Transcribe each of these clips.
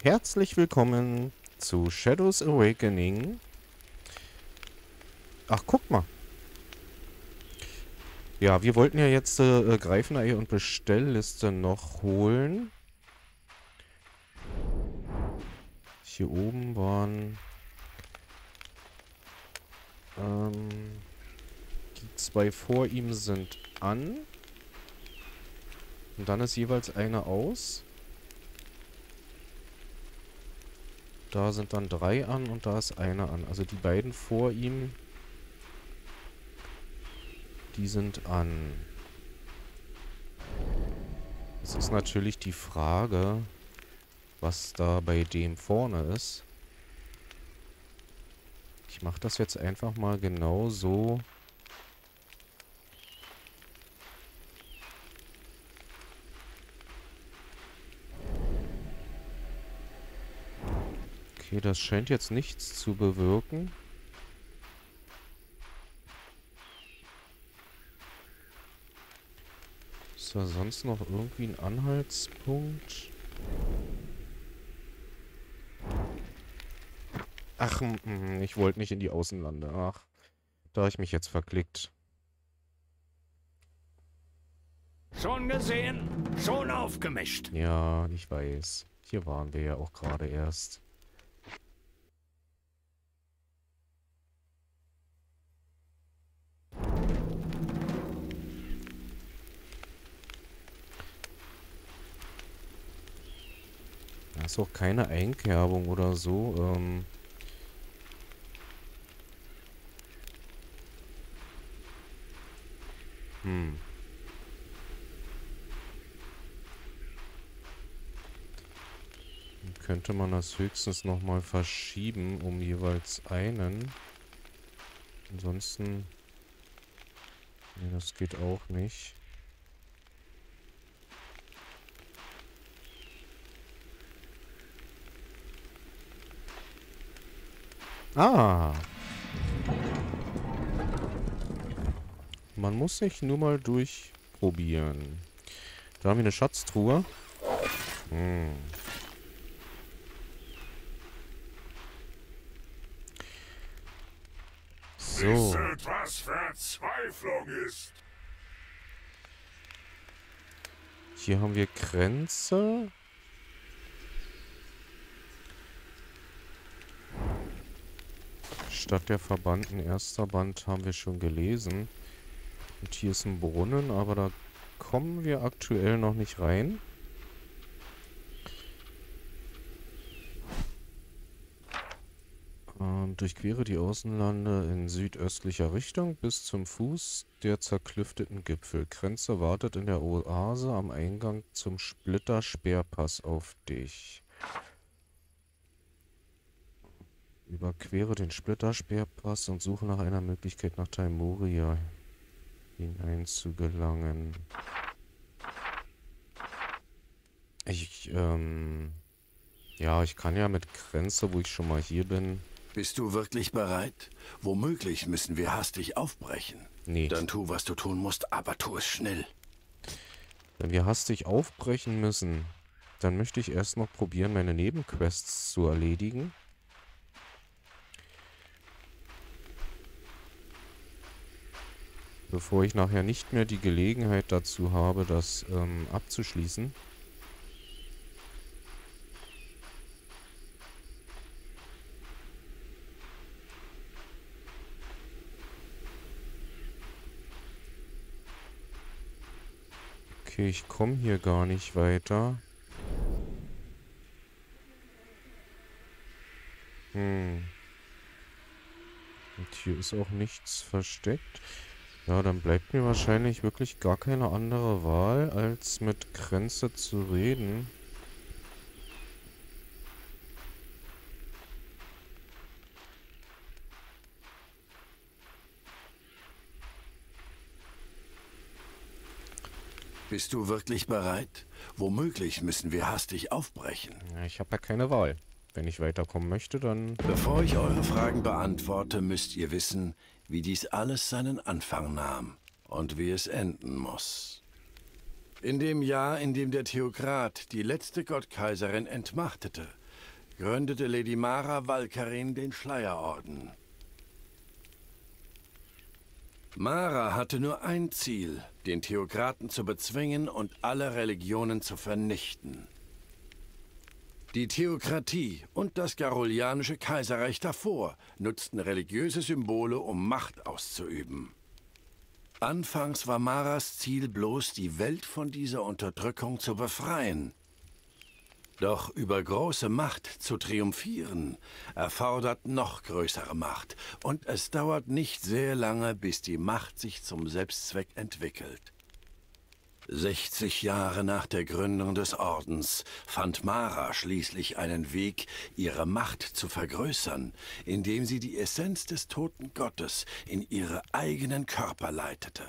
Herzlich willkommen zu Shadows Awakening. Ach, guck mal. Ja, wir wollten ja jetzt Greifenei und Bestellliste noch holen. Hier oben waren die zwei vor ihm sind an. Und dann ist jeweils eine aus. Da sind dann 3 an und da ist eine an. Also die beiden vor ihm, die sind an. Es ist natürlich die Frage, was da bei dem vorne ist. Ich mache das jetzt einfach mal genau so. Okay, das scheint jetzt nichts zu bewirken. Ist da sonst noch irgendwie ein Anhaltspunkt? Ach, ich wollte nicht in die Außenlande. Ach, da habe ich mich jetzt verklickt. Schon gesehen, schon aufgemischt. Ja, ich weiß. Hier waren wir ja auch gerade erst. Da ist auch keine Einkerbung oder so. Dann könnte man das höchstens nochmal verschieben, um jeweils einen. Ansonsten... Nee, das geht auch nicht. Ah! Man muss sich nur mal durchprobieren. Da haben wir eine Schatztruhe. So. Wisset, was Verzweiflung ist. Hier haben wir Grenze. Stadt der Verbannten, erster Band haben wir schon gelesen. Und hier ist ein Brunnen, aber da kommen wir aktuell noch nicht rein. Durchquere die Außenlande in südöstlicher Richtung bis zum Fuß der zerklüfteten Gipfel. Grenze wartet in der Oase am Eingang zum Splitter-Speerpass auf dich. Überquere den Splitter-Speerpass und suche nach einer Möglichkeit, nach Thymoria hineinzugelangen. Ja, ich kann ja mit Grenze, wo ich schon mal hier bin. Bist du wirklich bereit? Womöglich müssen wir hastig aufbrechen. Nee. Dann tu, was du tun musst, aber tu es schnell. Wenn wir hastig aufbrechen müssen, dann möchte ich erst noch probieren, meine Nebenquests zu erledigen. Bevor ich nachher nicht mehr die Gelegenheit dazu habe, das abzuschließen. Okay, ich komme hier gar nicht weiter. Und hier ist auch nichts versteckt. Ja, dann bleibt mir wahrscheinlich wirklich gar keine andere Wahl, als mit Grenze zu reden. Bist du wirklich bereit? Womöglich müssen wir hastig aufbrechen. Ja, ich habe ja keine Wahl. Wenn ich weiterkommen möchte, dann... Bevor ich eure Fragen beantworte, müsst ihr wissen, wie dies alles seinen Anfang nahm und wie es enden muss. In dem Jahr, in dem der Theokrat die letzte Gottkaiserin entmachtete, gründete Lady Mara Valkyrin den Schleierorden. Mara hatte nur ein Ziel, den Theokraten zu bezwingen und alle Religionen zu vernichten. Die Theokratie und das Garolianische Kaiserreich davor nutzten religiöse Symbole, um Macht auszuüben. Anfangs war Maras Ziel bloß, die Welt von dieser Unterdrückung zu befreien. Doch über große Macht zu triumphieren, erfordert noch größere Macht. Und es dauert nicht sehr lange, bis die Macht sich zum Selbstzweck entwickelt. 60 Jahre nach der Gründung des Ordens fand Mara schließlich einen Weg, ihre Macht zu vergrößern, indem sie die Essenz des toten Gottes in ihre eigenen Körper leitete.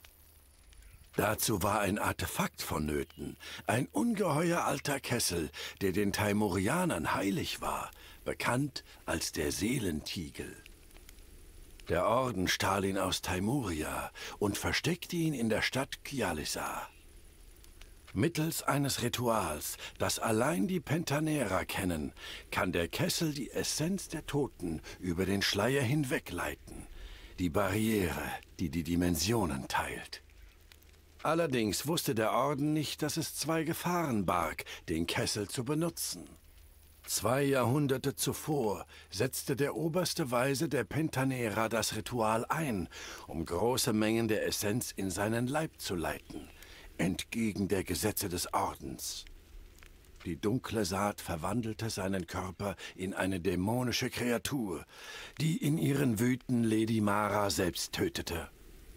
Dazu war ein Artefakt vonnöten, ein ungeheuer alter Kessel, der den Taimurianern heilig war, bekannt als der Seelentiegel. Der Orden stahl ihn aus Taimuria und versteckte ihn in der Stadt Kialisa. Mittels eines Rituals, das allein die Pentanerer kennen, kann der Kessel die Essenz der Toten über den Schleier hinwegleiten, die Barriere, die die Dimensionen teilt. Allerdings wusste der Orden nicht, dass es 2 Gefahren barg, den Kessel zu benutzen. 2 Jahrhunderte zuvor setzte der oberste Weise der Pentanerer das Ritual ein, um große Mengen der Essenz in seinen Leib zu leiten, entgegen der Gesetze des Ordens. Die dunkle Saat verwandelte seinen Körper in eine dämonische Kreatur, die in ihren Wüten Lady Mara selbst tötete.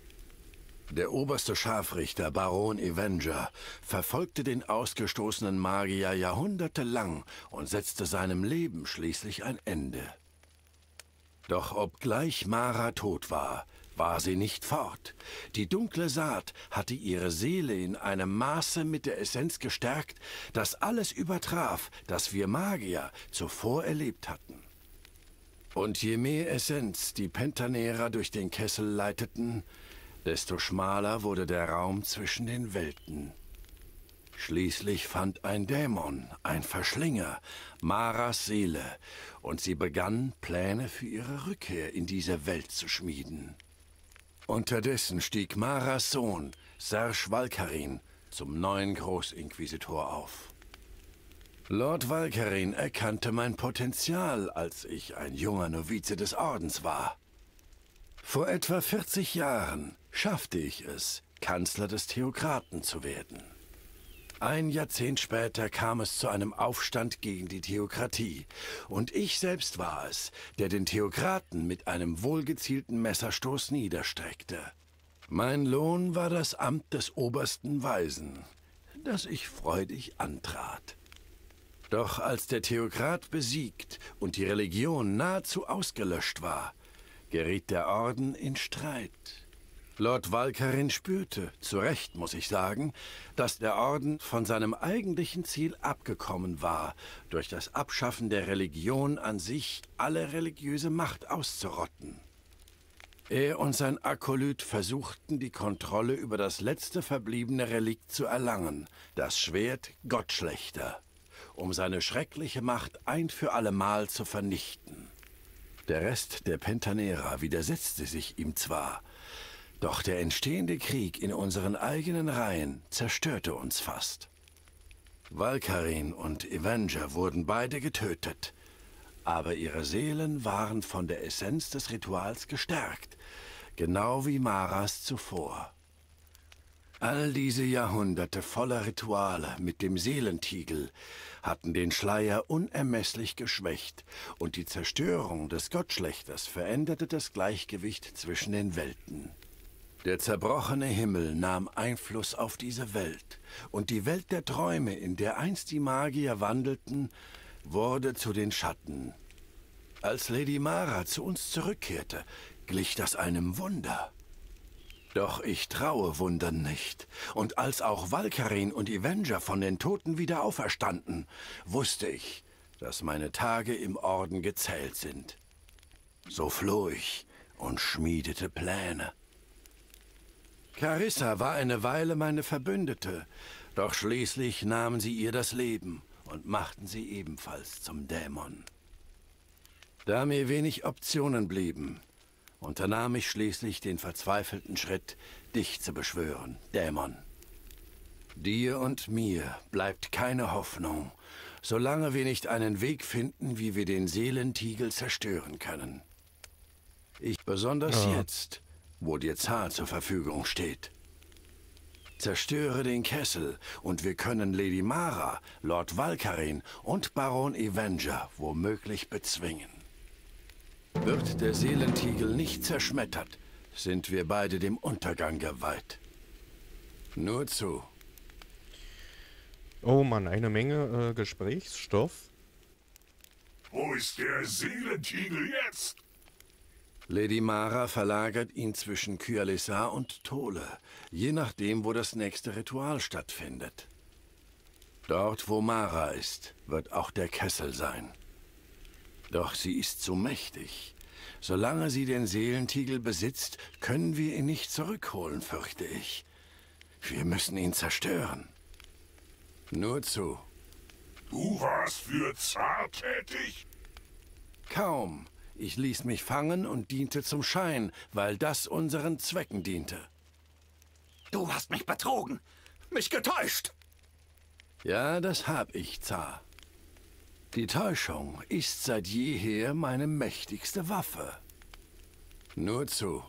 Der oberste Scharfrichter, Baron Avenger, verfolgte den ausgestoßenen Magier jahrhundertelang und setzte seinem Leben schließlich ein Ende. Doch obgleich Mara tot war, war sie nicht fort. Die dunkle Saat hatte ihre Seele in einem Maße mit der Essenz gestärkt, das alles übertraf, das wir Magier zuvor erlebt hatten. Und je mehr Essenz die Pentanerer durch den Kessel leiteten, desto schmaler wurde der Raum zwischen den Welten. Schließlich fand ein Dämon, ein Verschlinger, Maras Seele, und sie begann, Pläne für ihre Rückkehr in diese Welt zu schmieden. Unterdessen stieg Maras Sohn, Serge Valkyrin, zum neuen Großinquisitor auf. Lord Valkyrin erkannte mein Potenzial, als ich ein junger Novize des Ordens war. Vor etwa 40 Jahren schaffte ich es, Kanzler des Theokraten zu werden. Ein Jahrzehnt später kam es zu einem Aufstand gegen die Theokratie, und ich selbst war es, der den Theokraten mit einem wohlgezielten Messerstoß niederstreckte. Mein Lohn war das Amt des obersten Weisen, das ich freudig antrat. Doch als der Theokrat besiegt und die Religion nahezu ausgelöscht war, geriet der Orden in Streit. Lord Valkyrin spürte, zu Recht muss ich sagen, dass der Orden von seinem eigentlichen Ziel abgekommen war, durch das Abschaffen der Religion an sich alle religiöse Macht auszurotten. Er und sein Akolyt versuchten, die Kontrolle über das letzte verbliebene Relikt zu erlangen, das Schwert Gottschlechter, um seine schreckliche Macht ein für allemal zu vernichten. Der Rest der Pentanerer widersetzte sich ihm zwar, doch der entstehende Krieg in unseren eigenen Reihen zerstörte uns fast. Valkyrin und Avenger wurden beide getötet, aber ihre Seelen waren von der Essenz des Rituals gestärkt, genau wie Maras zuvor. All diese Jahrhunderte voller Rituale mit dem Seelentiegel hatten den Schleier unermesslich geschwächt, und die Zerstörung des Gottschlechters veränderte das Gleichgewicht zwischen den Welten. Der zerbrochene Himmel nahm Einfluss auf diese Welt, und die Welt der Träume, in der einst die Magier wandelten, wurde zu den Schatten. Als Lady Mara zu uns zurückkehrte, glich das einem Wunder. Doch ich traue Wundern nicht, und als auch Valkyrin und Avenger von den Toten wieder auferstanden, wusste ich, dass meine Tage im Orden gezählt sind. So floh ich und schmiedete Pläne. Carissa war eine Weile meine Verbündete, doch schließlich nahmen sie ihr das Leben, und machten sie ebenfalls zum Dämon. Da mir wenig Optionen blieben, unternahm ich schließlich den verzweifelten Schritt, dich zu beschwören, Dämon. Dir und mir bleibt keine Hoffnung, solange wir nicht einen Weg finden, wie wir den Seelentiegel zerstören können. Besonders jetzt, wo dir Zar zur Verfügung steht. Zerstöre den Kessel und wir können Lady Mara, Lord Valkarin und Baron Avenger womöglich bezwingen. Wird der Seelentiegel nicht zerschmettert, sind wir beide dem Untergang geweiht. Nur zu. Oh Mann, eine Menge Gesprächsstoff. Wo ist der Seelentiegel jetzt? Lady Mara verlagert ihn zwischen Kyalisa und Thole, je nachdem, wo das nächste Ritual stattfindet. Dort, wo Mara ist, wird auch der Kessel sein. Doch sie ist zu mächtig. Solange sie den Seelentiegel besitzt, können wir ihn nicht zurückholen, fürchte ich. Wir müssen ihn zerstören. Nur zu. Du warst für Zar tätig? Kaum. Ich ließ mich fangen und diente zum Schein, weil das unseren Zwecken diente. Du hast mich betrogen, mich getäuscht. Ja, das hab ich, Zar. Die Täuschung ist seit jeher meine mächtigste Waffe. Nur zu.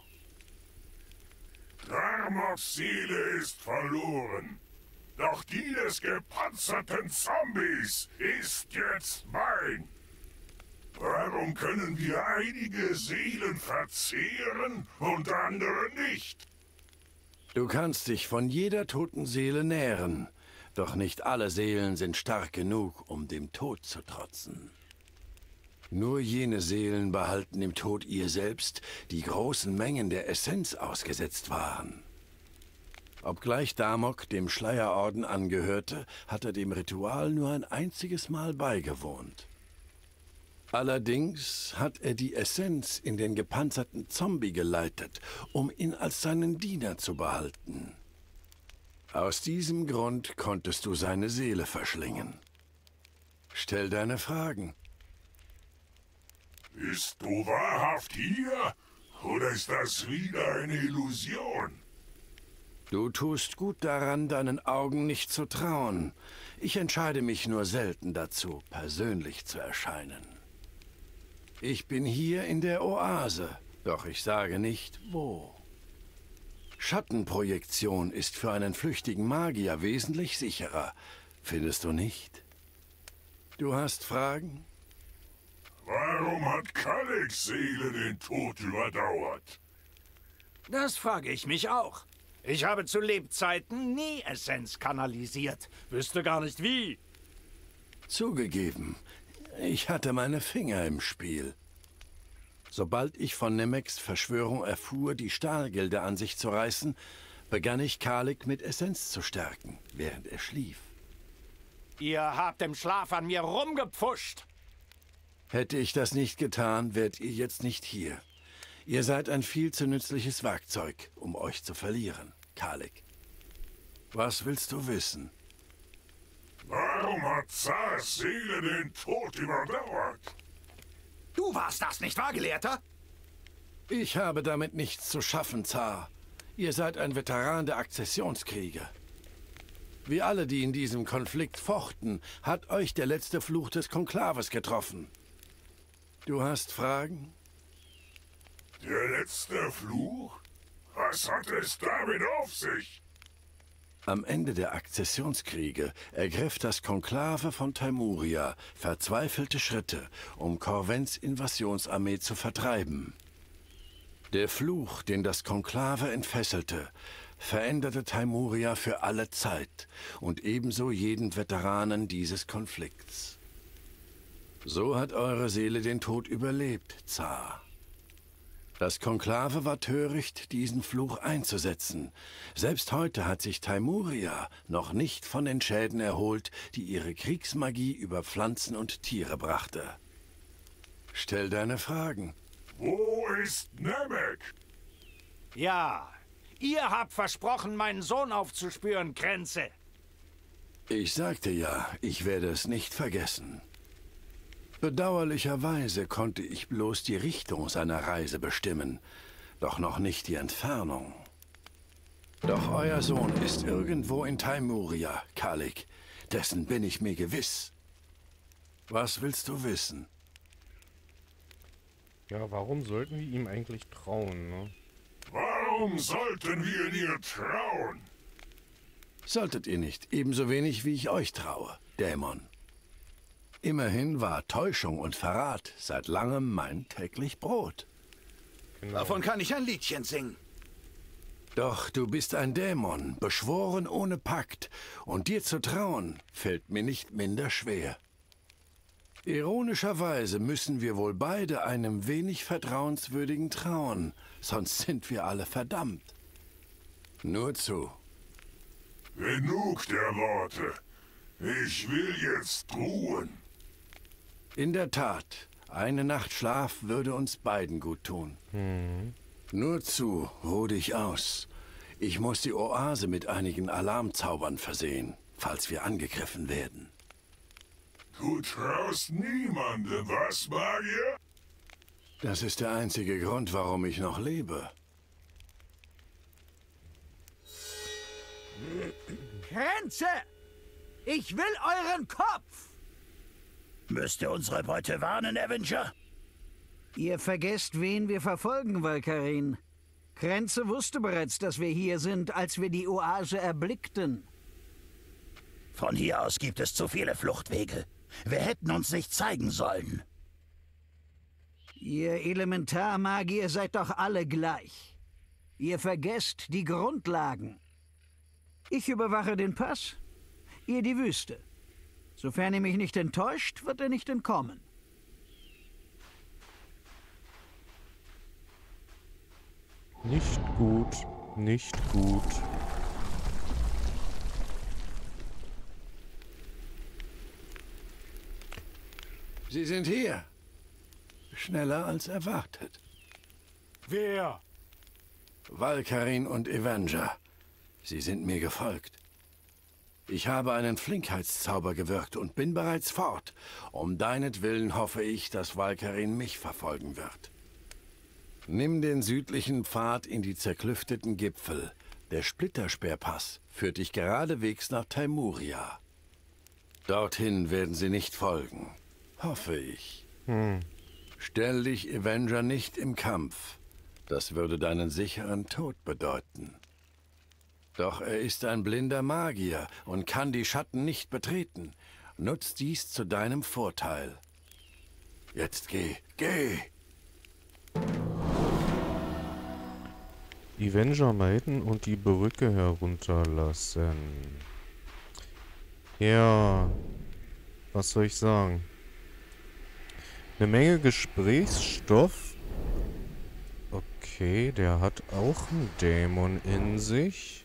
Darmoks Seele ist verloren. Doch die des gepanzerten Zombies ist jetzt mein. Warum können wir einige Seelen verzehren und andere nicht? Du kannst dich von jeder toten Seele nähren, doch nicht alle Seelen sind stark genug, um dem Tod zu trotzen. Nur jene Seelen behalten im Tod ihr selbst, die großen Mengen der Essenz ausgesetzt waren. Obgleich Damok dem Schleierorden angehörte, hat er dem Ritual nur ein einziges Mal beigewohnt. Allerdings hat er die Essenz in den gepanzerten Zombie geleitet, um ihn als seinen Diener zu behalten. Aus diesem Grund konntest du seine Seele verschlingen. Stell deine Fragen. Bist du wahrhaft hier? Oder ist das wieder eine Illusion? Du tust gut daran, deinen Augen nicht zu trauen. Ich entscheide mich nur selten dazu, persönlich zu erscheinen. Ich bin hier in der Oase, doch ich sage nicht, wo. Schattenprojektion ist für einen flüchtigen Magier wesentlich sicherer, findest du nicht? Du hast Fragen? Warum hat Kaleks Seele den Tod überdauert? Das frage ich mich auch. Ich habe zu Lebzeiten nie Essenz kanalisiert. Wüsste gar nicht wie. Zugegeben, ich hatte meine Finger im Spiel. Sobald ich von Nemeks Verschwörung erfuhr, die Stahlgilde an sich zu reißen, begann ich Kalek mit Essenz zu stärken, während er schlief. Ihr habt im Schlaf an mir rumgepfuscht. Hätte ich das nicht getan, wärt ihr jetzt nicht hier. Ihr seid ein viel zu nützliches Werkzeug, um euch zu verlieren, Kalek. Was willst du wissen? Warum hat Zars Seele den Tod überdauert? Du warst das, nicht wahr, Gelehrter? Ich habe damit nichts zu schaffen, Zar. Ihr seid ein Veteran der Akzessionskriege. Wie alle, die in diesem Konflikt fochten, hat euch der letzte Fluch des Konklaves getroffen. Du hast Fragen? Der letzte Fluch? Was hat es damit auf sich? Am Ende der Akzessionskriege ergriff das Konklave von Taimuria verzweifelte Schritte, um Corvens Invasionsarmee zu vertreiben. Der Fluch, den das Konklave entfesselte, veränderte Taimuria für alle Zeit und ebenso jeden Veteranen dieses Konflikts. So hat eure Seele den Tod überlebt, Zar. Das Konklave war töricht, diesen Fluch einzusetzen. Selbst heute hat sich Taimuria noch nicht von den Schäden erholt, die ihre Kriegsmagie über Pflanzen und Tiere brachte. Stell deine Fragen. Wo ist Nemek? Ja, ihr habt versprochen, meinen Sohn aufzuspüren, Kränze. Ich sagte ja, ich werde es nicht vergessen. Bedauerlicherweise konnte ich bloß die Richtung seiner Reise bestimmen, doch noch nicht die Entfernung. Doch euer Sohn ist irgendwo in Taimuria, Kalik. Dessen bin ich mir gewiss. Was willst du wissen? Ja, warum sollten wir ihm eigentlich trauen, ne? Warum sollten wir dir trauen? Solltet ihr nicht, ebenso wenig wie ich euch traue, Dämon. Immerhin war Täuschung und Verrat seit langem mein täglich Brot. Genau. Davon kann ich ein Liedchen singen. Doch du bist ein Dämon, beschworen ohne Pakt, und dir zu trauen, fällt mir nicht minder schwer. Ironischerweise müssen wir wohl beide einem wenig Vertrauenswürdigen trauen, sonst sind wir alle verdammt. Nur zu. Genug der Worte. Ich will jetzt ruhen. In der Tat, eine Nacht Schlaf würde uns beiden gut tun. Nur zu, ruh dich aus. Ich muss die Oase mit einigen Alarmzaubern versehen, falls wir angegriffen werden. Du traust niemandem, was, Magier? Das ist der einzige Grund, warum ich noch lebe. Grenze! Ich will euren Kopf! Müsst ihr unsere Beute warnen, Avenger? Ihr vergesst, wen wir verfolgen, Valkarin. Grenze wusste bereits, dass wir hier sind, als wir die Oase erblickten. Von hier aus gibt es zu viele Fluchtwege. Wir hätten uns nicht zeigen sollen. Ihr Elementarmagier seid doch alle gleich. Ihr vergesst die Grundlagen. Ich überwache den Pass, ihr die Wüste. Sofern ihr mich nicht enttäuscht, wird er nicht entkommen. Nicht gut, nicht gut. Sie sind hier. Schneller als erwartet. Wer? Valkarin und Avenger. Sie sind mir gefolgt. Ich habe einen Flinkheitszauber gewirkt und bin bereits fort. Um deinetwillen hoffe ich, dass Valkarin mich verfolgen wird. Nimm den südlichen Pfad in die zerklüfteten Gipfel. Der Splittersperrpass führt dich geradewegs nach Taimuria. Dorthin werden sie nicht folgen. Hoffe ich. Stell dich, Avenger, nicht im Kampf. Das würde deinen sicheren Tod bedeuten. Doch er ist ein blinder Magier und kann die Schatten nicht betreten. Nutz dies zu deinem Vorteil. Jetzt geh, geh! Avenger meiden und die Brücke herunterlassen. Ja, was soll ich sagen? Eine Menge Gesprächsstoff. Okay, der hat auch einen Dämon in sich.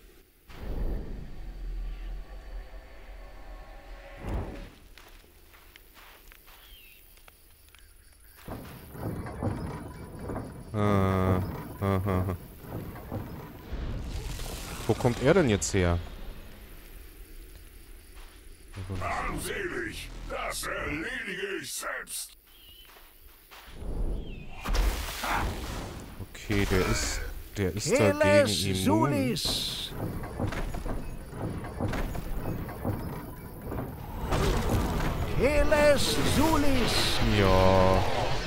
Wo kommt er denn jetzt her? Armselig, das erledige ich selbst. Okay, der ist Heles dagegen immun. Sulis! Heles Sulis! Ja.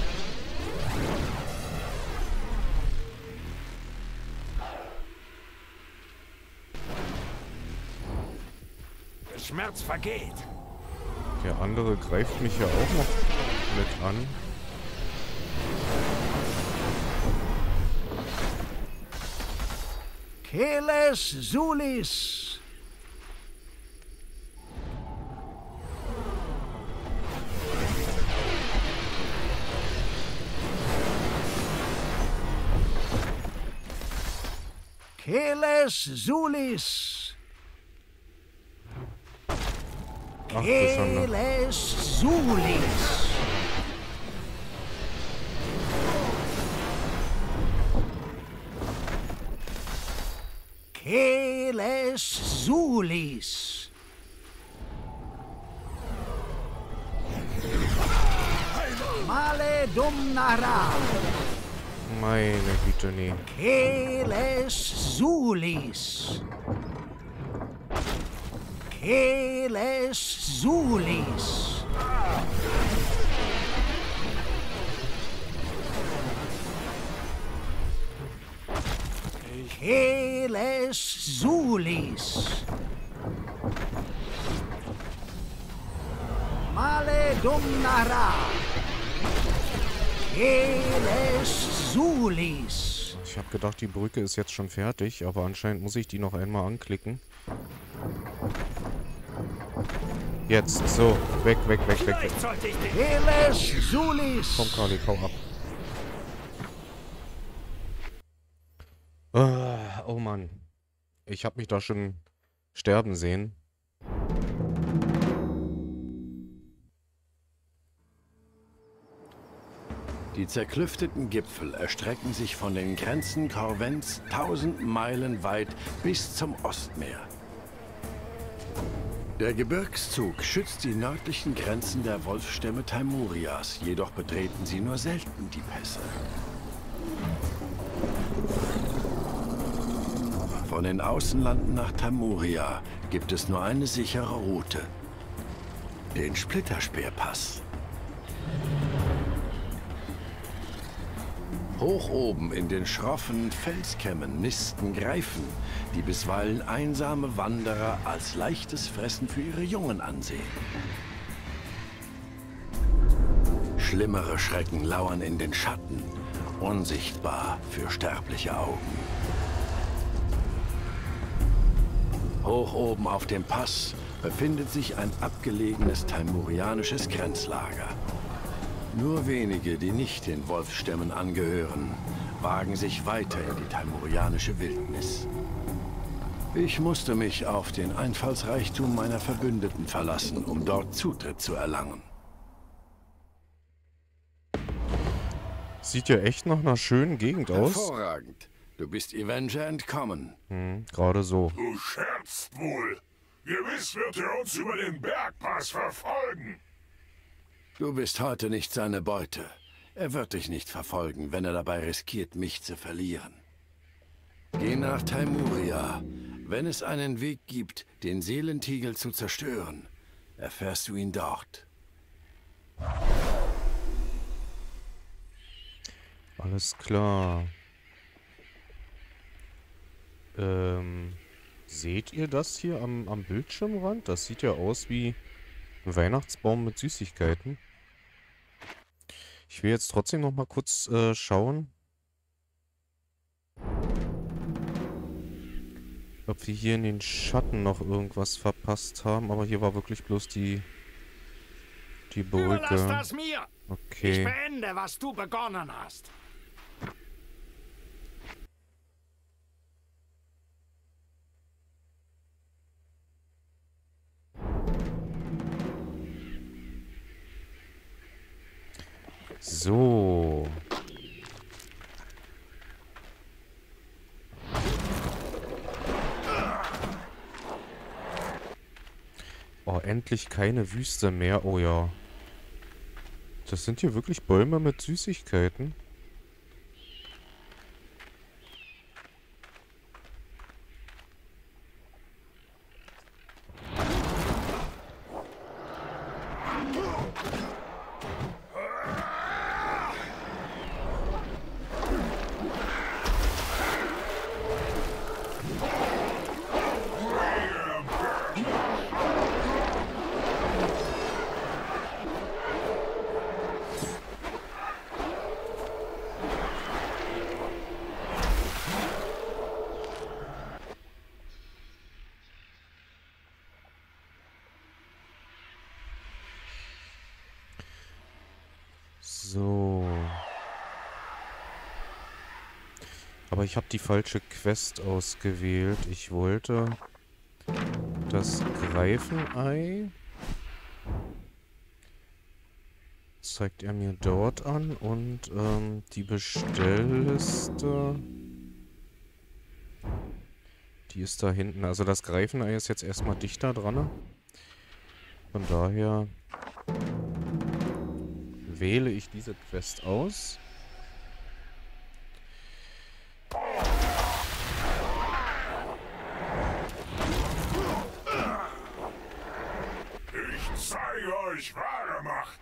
Der Schmerz vergeht. Der andere greift mich ja auch noch mit an. Heles Sulis! Heles Sulis! Ach, das haben wir. Heles Sulis! Heles Sulis! Male Dum Nara. Meine Güte, nee. Keles Sulis. Keles Sulis. Keles Sulis. Male Dum Nara. Keles Sulis. Ich habe gedacht, die Brücke ist jetzt schon fertig, aber anscheinend muss ich die noch einmal anklicken. Jetzt, so. Weg, weg, weg, weg, weg. Vielleicht sollte ich dich... Keles Sulis. Komm, Kali, hau ab. Ah, oh Mann. Ich habe mich da schon sterben sehen. Die zerklüfteten Gipfel erstrecken sich von den Grenzen Korvents 1000 Meilen weit bis zum Ostmeer. Der Gebirgszug schützt die nördlichen Grenzen der Wolfsstämme Taimurias, jedoch betreten sie nur selten die Pässe. Von den Außenlanden nach Taimuria gibt es nur eine sichere Route: den Splitterspeerpass. Hoch oben in den schroffen Felskämmen nisten Greifen, die bisweilen einsame Wanderer als leichtes Fressen für ihre Jungen ansehen. Schlimmere Schrecken lauern in den Schatten, unsichtbar für sterbliche Augen. Hoch oben auf dem Pass befindet sich ein abgelegenes taimurianisches Grenzlager. Nur wenige, die nicht den Wolfsstämmen angehören, wagen sich weiter in die taimurianische Wildnis. Ich musste mich auf den Einfallsreichtum meiner Verbündeten verlassen, um dort Zutritt zu erlangen. Sieht ja echt nach einer schönen Gegend aus. Hervorragend. Du bist Avenger entkommen. Gerade so. Du scherzt wohl. Gewiss wird er uns über den Bergpass verfolgen. Du bist heute nicht seine Beute. Er wird dich nicht verfolgen, wenn er dabei riskiert, mich zu verlieren. Geh nach Taimuria. Wenn es einen Weg gibt, den Seelentiegel zu zerstören, erfährst du ihn dort. Alles klar. Seht ihr das hier am Bildschirmrand? Das sieht ja aus wie ein Weihnachtsbaum mit Süßigkeiten. Ich will jetzt trotzdem noch mal kurz schauen, ob wir hier in den Schatten noch irgendwas verpasst haben. Aber hier war wirklich bloß die Überlass Brücke. das mir. Ich Okay. beende, was du begonnen hast. So. Oh, endlich keine Wüste mehr. Oh ja. Das sind hier wirklich Bäume mit Süßigkeiten. So. Aber ich habe die falsche Quest ausgewählt. Ich wollte das Greifenei. Zeigt er mir dort an. Und die Bestellliste. Die ist da hinten. Also das Greifenei ist jetzt erstmal dichter dran. Von daher wähle ich diese Quest aus. Ich zeige euch wahre Macht.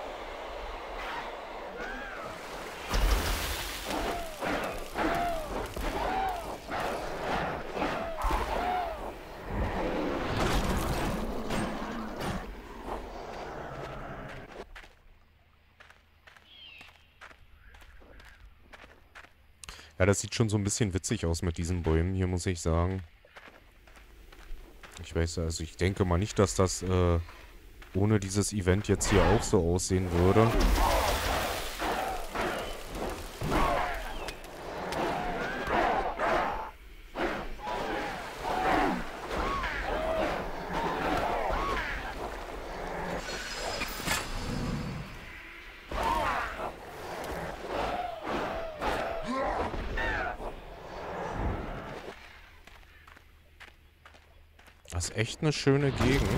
Ja, das sieht schon so ein bisschen witzig aus mit diesen Bäumen hier, muss ich sagen. Ich weiß, also ich denke mal nicht, dass das ohne dieses Event jetzt hier auch so aussehen würde. Das ist echt eine schöne Gegend.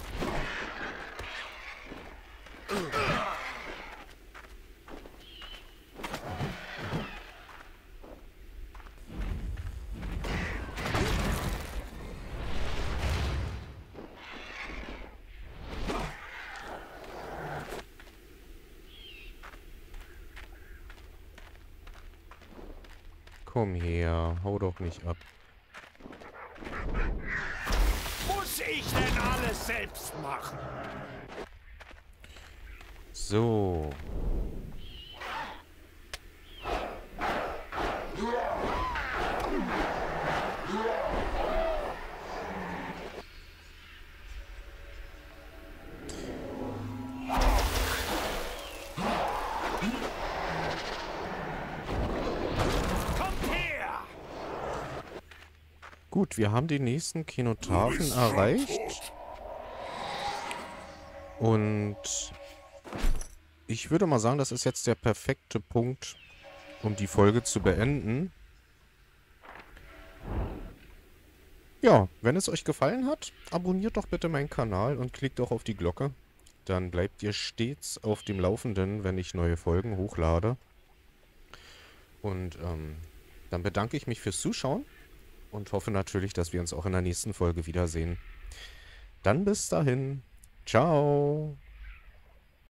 Komm her, hau doch nicht ab. Muss ich denn alles selbst machen? So. Kommt her! Gut, wir haben den nächsten Kenotaphen erreicht. Und ich würde mal sagen, das ist jetzt der perfekte Punkt, um die Folge zu beenden. Ja, wenn es euch gefallen hat, abonniert doch bitte meinen Kanal und klickt auch auf die Glocke. Dann bleibt ihr stets auf dem Laufenden, wenn ich neue Folgen hochlade. Und dann bedanke ich mich fürs Zuschauen und hoffe natürlich, dass wir uns auch in der nächsten Folge wiedersehen. Dann bis dahin. Ciao.